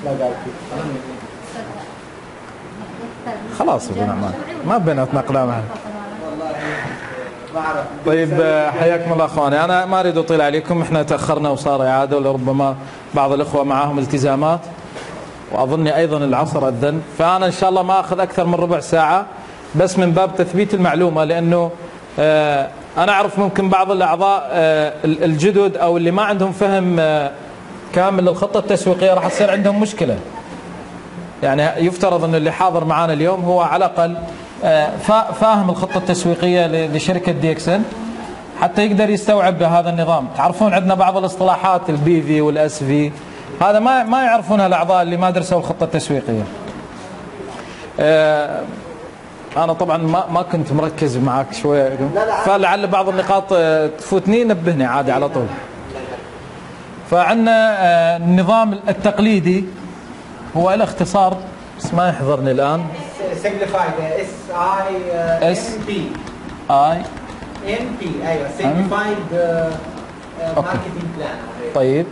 خلاص ابو نعمان ما بيناتنا اقلام. طيب حياكم الله اخواني، انا ما اريد اطيل عليكم، احنا تاخرنا وصار اعاده ولربما بعض الاخوه معاهم التزامات، واظني ايضا العصر اذن، فانا ان شاء الله ما اخذ اكثر من ربع ساعه بس من باب تثبيت المعلومه، لانه انا اعرف ممكن بعض الاعضاء الجدد او اللي ما عندهم فهم كامل للخطه التسويقيه راح تصير عندهم مشكله. يعني يفترض ان اللي حاضر معنا اليوم هو على الاقل فاهم الخطه التسويقيه لشركه ديكسن حتى يقدر يستوعب بهذا النظام. تعرفون عندنا بعض الاصطلاحات البي في والاس في، هذا ما يعرفونها الاعضاء اللي ما درسوا الخطه التسويقيه. انا طبعا ما كنت مركز معك شويه، فلعل بعض النقاط تفوتني نبهني عادي على طول. فعندنا النظام التقليدي هو الاختصار بس ما يحضرني الان. simplified SIMP ايوه simplified marketing plan. طيب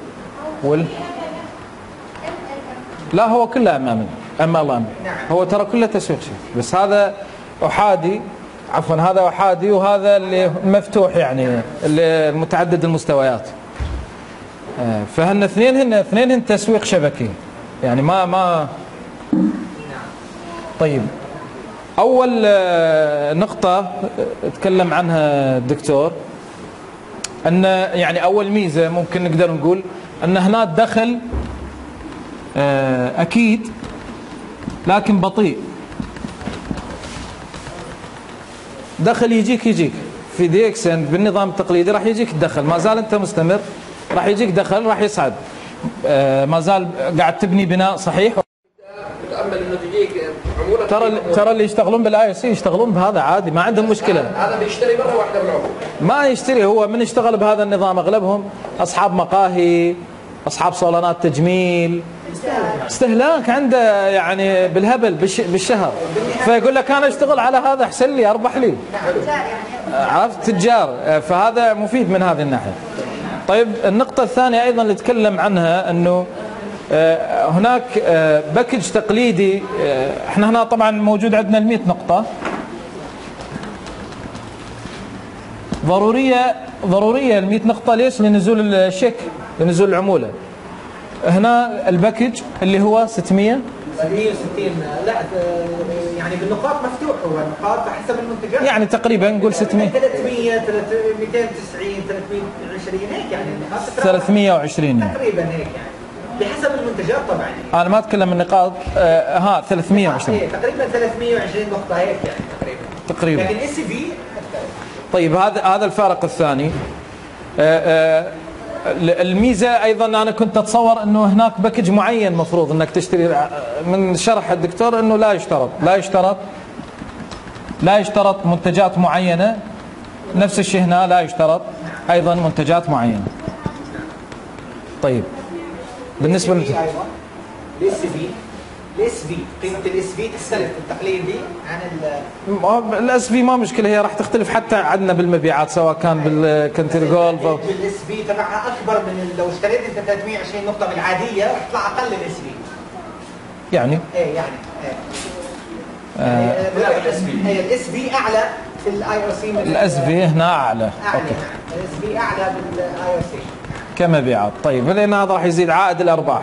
لا هو كله MLM. هو ترى كله تسويق شيء، بس هذا احادي، عفوا هذا احادي وهذا اللي مفتوح، يعني اللي متعدد المستويات. فهن اثنين تسويق شبكي، يعني ما طيب اول نقطة تكلم عنها الدكتور، ان يعني اول ميزة ممكن نقدر نقول ان هنا الدخل اكيد لكن بطيء. دخل يجيك في ديكسن بالنظام التقليدي راح يجيك الدخل، ما زال انت مستمر راح يجيك دخل، راح يصعد، ما زال قاعد تبني بناء صحيح. تأمل انه تجيك عمولة. ترى اللي يشتغلون بالاي اس يشتغلون بهذا عادي، ما عندهم مشكله. هذا بيشتري مره واحده بالعمر، ما يشتري، هو من يشتغل بهذا النظام اغلبهم اصحاب مقاهي، اصحاب صالونات تجميل، استهلاك عنده يعني بالهبل بالشهر، فيقول لك انا اشتغل على هذا احسن لي اربح لي، عرفت، تجار. فهذا مفيد من هذه الناحيه. طيب النقطه الثانيه ايضا اللي نتكلم عنها انه هناك باكج تقليدي. احنا هنا طبعا موجود عندنا 100 نقطة ضرورية 100 نقطة. ليش؟ لنزول الشيك، لنزول العمولة. هنا الباكج اللي هو 600 160 لا يعني بالنقاط مفتوح، هو النقاط حسب المنتجات، يعني تقريبا نقول 600 300 290 320 هيك، يعني النقاط 320 تقريبا هيك، يعني بحسب المنتجات طبعا. انا ما اتكلم النقاط 320 تقريبا 320 نقطة هيك يعني تقريبا. لكن اس في. طيب هذا الفارق الثاني. الميزه ايضا انا كنت اتصور انه هناك باكج معين مفروض انك تشتري، من شرح الدكتور انه لا يشترط منتجات معينه. نفس الشيء هنا لا يشترط ايضا منتجات معينه. طيب بالنسبه الاس في قيمه الاس في تختلف التقليدي عن الاس في. ما مشكله، هي راح تختلف حتى عندنا بالمبيعات سواء كان بالكنتري جولف او الاس في تبعها اكبر من لو اشتريت انت 320 نقطه بالعاديه راح تطلع اقل الاس في. يعني ايه يعني الاس في اعلى في الاي او سي. الاس في هنا اعلى. الاس في اعلى بالاي او سي كمبيعات. طيب لان هذا راح يزيد عائد الارباح.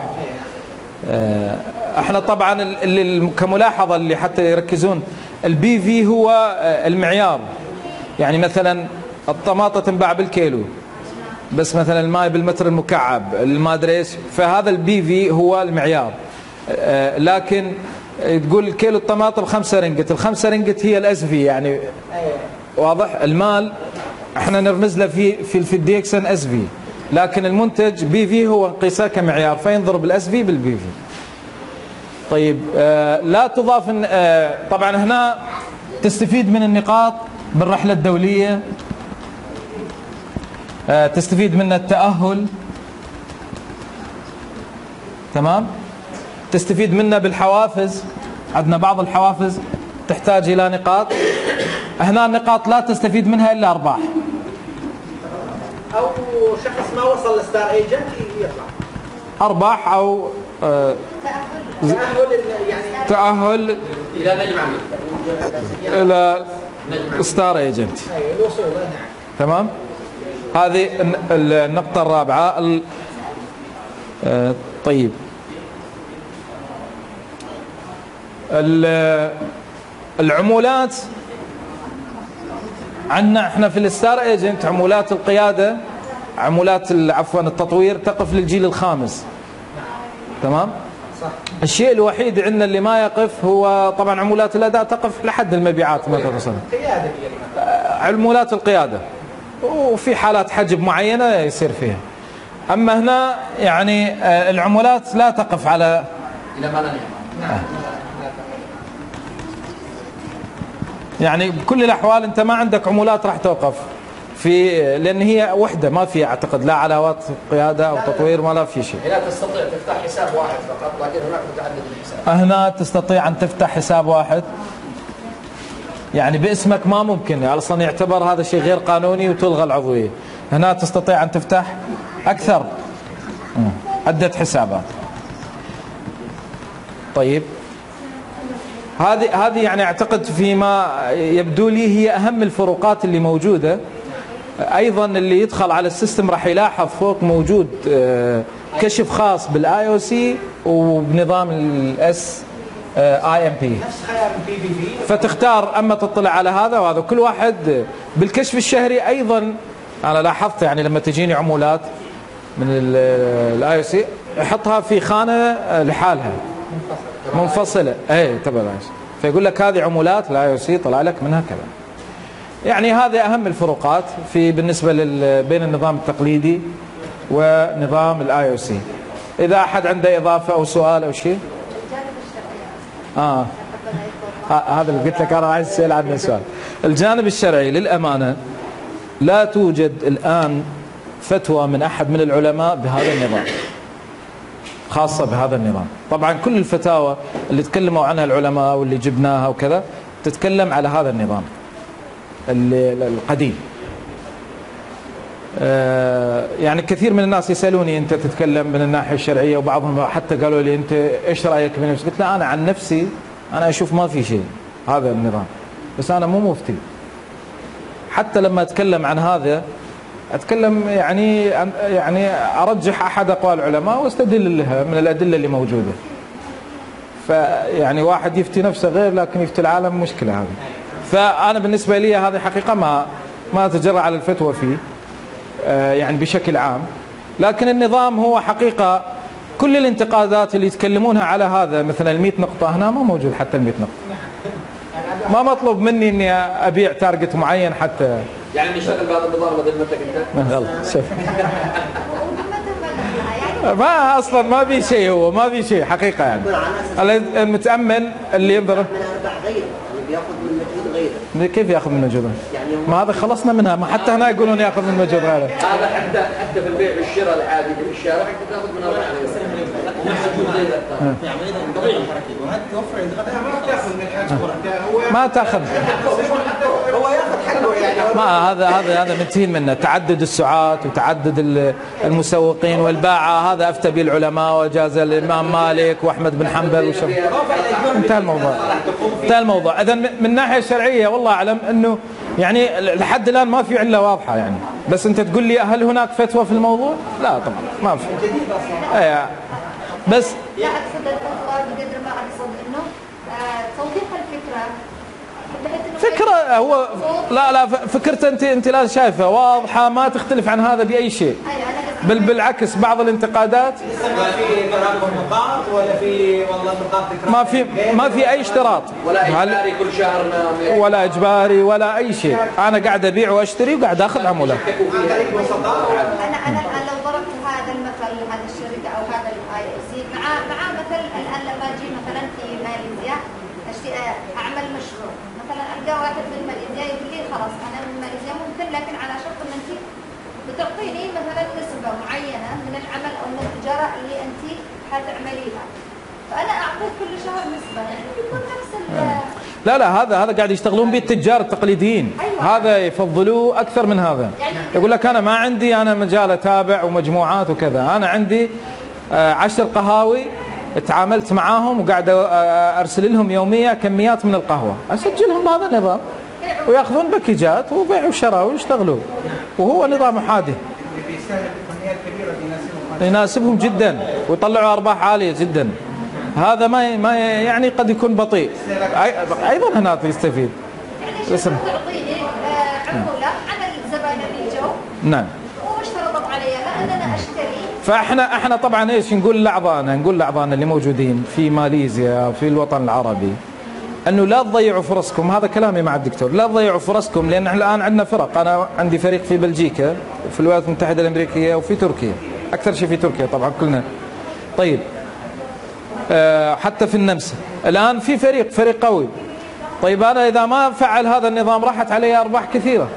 احنا طبعا اللي كملاحظه اللي حتى يركزون، البي في هو المعيار. يعني مثلا الطماطه تنباع بالكيلو، بس مثلا الماء بالمتر المكعب، ما ادري ايش، فهذا البي في هو المعيار. لكن تقول كيلو الطماطم 5 رنجت، ال5 رنجت هي الاس في، يعني واضح. المال احنا نرمز له في الديكسن اس في، لكن المنتج بي في هو قيسه كمعيار، فينضرب الاس في بالبي في. طيب لا تضاف طبعا هنا تستفيد من النقاط بالرحله الدوليه، تستفيد من التاهل، تمام، تستفيد منه بالحوافز. عندنا بعض الحوافز تحتاج الى نقاط، هنا النقاط لا تستفيد منها الا ارباح. او شخص ما وصل لستار ايجنت يطلع ارباح او تأهل الى نجم عميد، الى ستار ايجنت. الوصول. نعم. تمام. هذه النقطة الرابعة. طيب، العمولات عندنا احنا في الستار ايجنت، عمولات القيادة، عمولات عفوا التطوير تقف للجيل الخامس. تمام. صح. الشيء الوحيد عندنا اللي ما يقف هو طبعا عمولات الاداء، تقف لحد المبيعات ما تصل. قيادة عمولات القيادة وفي حالات حجب معينة يصير فيها. أما هنا يعني العمولات لا تقف على الى ما لا نعمة. نعم. يعني بكل الأحوال أنت ما عندك عمولات راح توقف في، لأن هي وحدة ما في أعتقد لا علاوات قيادة أو تطوير ولا في شيء. لا تستطيع تفتح حساب واحد فقط، لكن هناك متعدد الحساب. هنا تستطيع أن تفتح حساب واحد، يعني باسمك ما ممكن، أصلا يعتبر هذا شيء غير قانوني وتلغى العضوية. هنا تستطيع أن تفتح أكثر عدة حسابات. طيب، هذه يعني أعتقد فيما يبدو لي هي أهم الفروقات اللي موجودة. أيضا اللي يدخل على السيستم راح يلاحظ فوق موجود كشف خاص بالاي او سي وبنظام الاس اي ام بي، نفس خيار البي بي بي. فتختار اما تطلع على هذا وهذا. كل واحد بالكشف الشهري ايضا انا لاحظت يعني لما تجيني عمولات من الاي او سي يحطها في خانه لحالها منفصله، اي تبع فيقول لك هذه عمولات الاي او سي طلع لك منها كذا. يعني هذه اهم الفروقات في بالنسبه بين النظام التقليدي ونظام الاي او سي. اذا احد عنده اضافه او سؤال او شيء. هذا اللي قلت لك انا عايز اسال عنه سؤال. الجانب الشرعي للامانه لا توجد الان فتوى من احد من العلماء بهذا النظام، خاصه بهذا النظام. طبعا كل الفتاوى اللي تكلموا عنها العلماء واللي جبناها وكذا تتكلم على هذا النظام القديم. يعني كثير من الناس يسألوني أنت تتكلم من الناحية الشرعية، وبعضهم حتى قالوا لي أنت إيش رأيك بنفسك؟ قلت لا، أنا عن نفسي أنا أشوف ما في شيء هذا النظام، بس أنا مو مفتي. حتى لما أتكلم عن هذا أتكلم يعني أرجح أحد أقوال العلماء واستدل لها من الأدلة اللي موجودة. فيعني واحد يفتي نفسه غير، لكن يفتي العالم مشكلة هذه. فأنا بالنسبة لي هذه حقيقة ما أتجرأ على الفتوى فيه يعني بشكل عام. لكن النظام هو حقيقة كل الانتقادات اللي يتكلمونها على هذا مثلا 100 نقطة هنا ما موجود، حتى 100 نقطة ما مطلوب مني اني ابيع تارجت معين حتى يعني نشتغل بهذا النظام مثل ما انت قلت. يلا شوف ما اصلا ما في شيء، هو ما في شيء حقيقة. يعني المتأمل اللي ينظر بياخذ من مجهود غيره. كيف ياخذ من مجهود؟ يعني ما هذا خلصنا منها، ما حتى هنا يقولون ياخذ من مجهود غيره. هذا حتى في البيع والشراء العادي في الشارع انت تاخذ من هذا طبيعي وهذا توفر ما تاخذ من الحاج، ما تاخذ، هو ياخذ حقه يعني. ما هذا منتهين منه. تعدد السعات وتعدد المسوقين والباعة هذا افتى به العلماء وجاز الامام مالك واحمد بن حنبل انتهى الموضوع. انتهى الموضوع. اذا من الناحيه الشرعيه والله اعلم انه يعني لحد الان ما في عله واضحه يعني. بس انت تقول لي هل هناك فتوى في الموضوع؟ لا طبعا ما في. بس لا اقصد الفتوى بقدر ما اقصد انه توضيح الفكره فكرة. هو لا فكرته انت لا شايفه واضحه ما تختلف عن هذا باي شيء. بل بالعكس بعض الانتقادات ما في تراكم نقاط ولا في والله نقاط ما في اي اشتراط ولا اجباري كل شهر ولا اجباري ولا اي شيء. انا قاعد ابيع واشتري وقاعد اخذ عموله. انا لو ضربت هذا المثل هذا الشركه او هذا الاي او سي مع مثل الان لما اجي مثلا في ماليزيا اعمل مشروع مثلا القى واحد من ماليزيا يقول لي خلاص انا من ماليزيا ممكن، لكن على شرط ان انت بتعطيني مثلا نسبه معينه من العمل او من التجاره اللي انت حتعمليها، فانا اعطيك كل شهر نسبه يعني بيكون نفس لا هذا قاعد يشتغلون به التجار التقليديين. أيوة. هذا يفضلوه اكثر من هذا. يعني يقول لك انا ما عندي انا مجال اتابع ومجموعات وكذا، انا عندي 10 قهاوي تعاملت معاهم وقاعد ارسل لهم يوميا كميات من القهوه، اسجلهم بهذا النظام وياخذون باكيجات وبيع وشراء ويشتغلوا، وهو نظام حادي يناسبهم جدا ويطلعوا ارباح عاليه جدا. هذا ما يعني قد يكون بطيء، ايضا هناك يستفيد. يعني تعطيني عموله عن الزبائن اللي جو نعم واشترطت علي لان انا اشتري. فاحنا طبعا ايش نقول لاعضائنا اللي موجودين في ماليزيا في الوطن العربي، انه لا تضيعوا فرصكم. هذا كلامي مع الدكتور، لا تضيعوا فرصكم، لان احنا الان عندنا فرق. انا عندي فريق في بلجيكا وفي الولايات المتحده الامريكيه وفي تركيا، اكثر شيء في تركيا طبعا كلنا. طيب حتى في النمسا الان في فريق قوي. طيب انا اذا ما فعل هذا النظام راحت علي ارباح كثيره.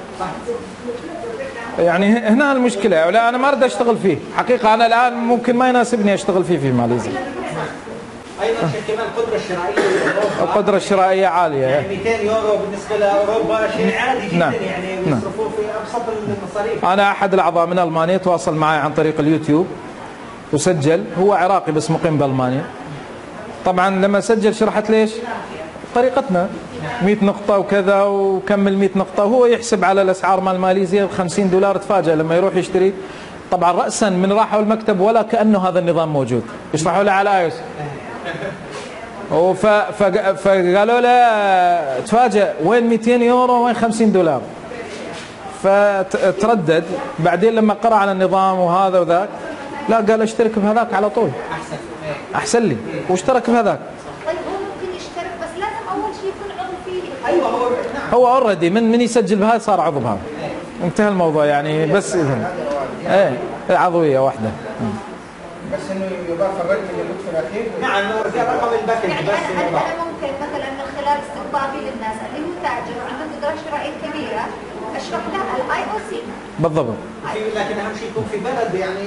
يعني هنا المشكله، ولا انا ما اريد اشتغل فيه حقيقه. انا الان ممكن ما يناسبني اشتغل فيه في ماليزيا. ايضا كمان القدره الشرائيه لاوروبا، القدره الشرائيه عاليه، يعني 200 يورو بالنسبه لاوروبا شيء عادي جدا. نعم. يعني يصرفوه في ابسط المصاريف. انا احد الاعضاء من المانيا تواصل معي عن طريق اليوتيوب وسجل، هو عراقي بس مقيم بالمانيا. طبعا لما سجل شرحت ليش طريقتنا 100 نقطة وكذا وكمل 100 نقطة، وهو يحسب على الأسعار مال ماليزيا $50. تفاجأ لما يروح يشتري. طبعا رأسا من راحوا المكتب ولا كأنه هذا النظام موجود، يشرحوا له على آيوس. فقالوا له تفاجأ وين 200 يورو وين $50. فتردد. بعدين لما قرأ على النظام وهذا وذاك، لا قال اشترك بهذاك على طول أحسن لي، واشترك بهذاك. طيب هو ممكن يشترك بس لازم اول شيء يكون عضو فيه. ايوه هو اوريدي من يسجل بهذا صار عضو بهذا، انتهى الموضوع يعني. بس ايه عضويه واحده. بس انه يضاف الرقم اللي موجود في الاخير. نعم رقم الباكج يعني بس. انا ممكن مثلا من خلال استقطابي للناس اللي هو تاجر وعنده قدره شرائيه كبيره اشرح له الاي او سي بالضبط. لكن اهم شيء يكون في بلد يعني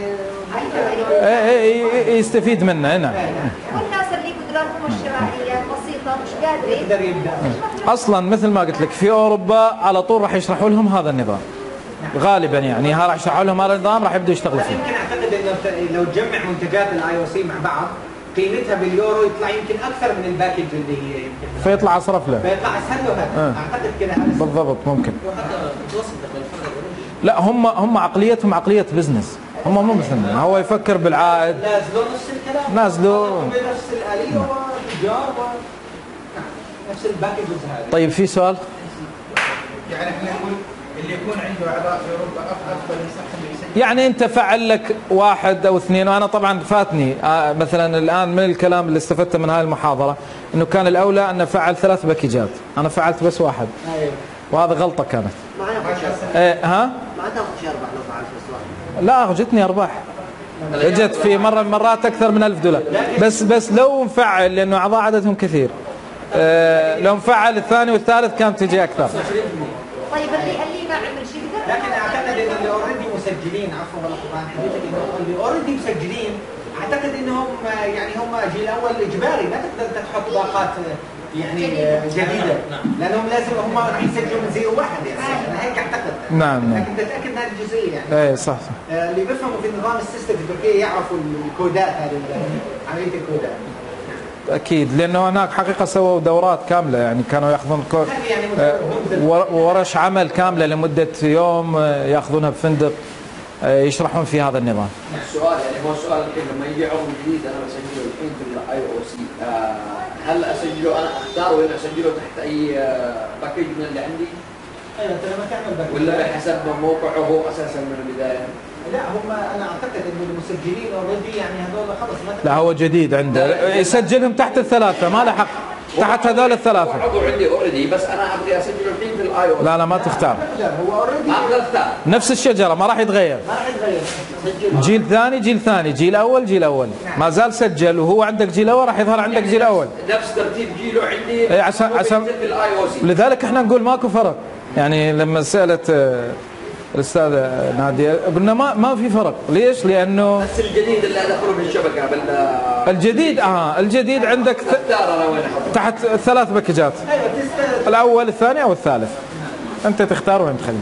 يستفيد منه هنا. والناس اللي قدراتهم الشرائيه بسيطه مش قادره يقدر يبدا. اصلا مثل ما قلت لك في اوروبا على طول راح يشرحوا لهم هذا النظام غالبا، يعني راح يشرحوا لهم هذا النظام راح يبدوا يشتغلوا فيه. يمكن اعتقد انه لو تجمع منتجات الاي او سي مع بعض قيمتها باليورو يطلع يمكن اكثر من الباكج اللي هي يمكن فيطلع اصرف له. فيطلع اسهل له. اعتقد كذا بالضبط ممكن. لا هم عقليتهم عقليه بزنس، هم مو مثلنا. هو يفكر بالعائد. نازلوا نفس الكلام، نازلوا بنفس الاليه وتجار نفس الباكجز هذه. طيب في سؤال؟ يعني احنا نقول اللي يكون عنده اعضاء في اوروبا افضل ينصح يسجل. يعني انت فعل لك 1 أو 2، وانا طبعا فاتني مثلا الان من الكلام اللي استفدته من هذه المحاضره انه كان الاولى ان فعل 3 باكيجات، انا فعلت بس 1. ايوه وهذا غلطه كانت. ما ياخذ ها ما تاخذ ارباح لو فعلت بس واحد. لا جتني ارباح، اجت في مره من المرات اكثر من $1000. بس لو نفعل لانه اعضاء عددهم كثير، لو نفعل الثاني والثالث كانت تجي اكثر. طيب اللي ما عمل شيء لكن اعتقد انه اللي اوريدي مسجلين، عفوا والله طبعا حديثك، انه اللي اوريدي مسجلين اعتقد انهم يعني هم جيل اول اجباري، ما تقدر تحط باقات يعني جديده، لانهم لازم هم راح يسجلوا من 01 يعني. انا هيك اعتقد. نعم. لكن تتاكد من هذه الجزئيه يعني. اي صح. اللي بيفهموا في نظام السيستم في تركيا يعرفوا الكودات هذه، عمليه الكودات. اكيد، لانه هناك حقيقه سووا دورات كامله، يعني كانوا ياخذون ورش عمل كامله لمده يوم ياخذونها بفندق يشرحون في هذا النظام. السؤال يعني هو سؤال الحين لما يجي عضو جديد انا بسجله الحين في الاي او سي، هل اسجله انا اختار ولا اسجله تحت اي باكيج من اللي عندي؟ ايوه انت لما تعمل باكيج ولا بحسب موقعه هو اساسا من البدايه؟ لا هم انا اعتقد انه المسجلين اوريدي يعني هذول خلص. لا هو جديد عنده يسجلهم تحت ال3، ما له حق تحت هذول ال3. عضو عندي اوريدي بس انا ابغى اسجله الحين في الاي او. لا ما تختار، هو اوريدي ما اقدر اختار نفس الشجره ما راح يتغير. ما راح يتغير. جيل ثاني جيل ثاني، جيل اول جيل اول، ما زال سجل وهو عندك جيل اول راح يظهر عندك جيل اول. نفس ترتيب جيله عندي عشان في الاي او سي. لذلك احنا نقول ماكو فرق. يعني لما سالت الاستاذه ناديه قلنا ما في فرق. ليش؟ لانه بس الجديد اللي ادخله بالشبكه الجديد عندك تحت 3 باكجات، الاول الثاني او الثالث، انت تختار وين تخلي.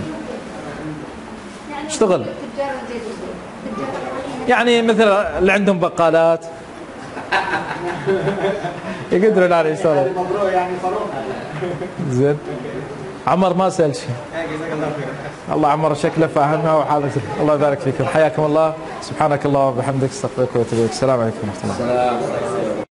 اشتغل يعني مثل اللي عندهم بقالات يقدرون على يسولف. مبروك يعني فاروق. زين. عمر ما سأل شيء. جزاك الله خير. الله عمر شكله فاهمها وحالته. الله يبارك فيكم. حياكم الله. سبحانك اللهم وبحمدك استغفرك واتوب اليك. السلام عليكم ورحمة الله. السلام.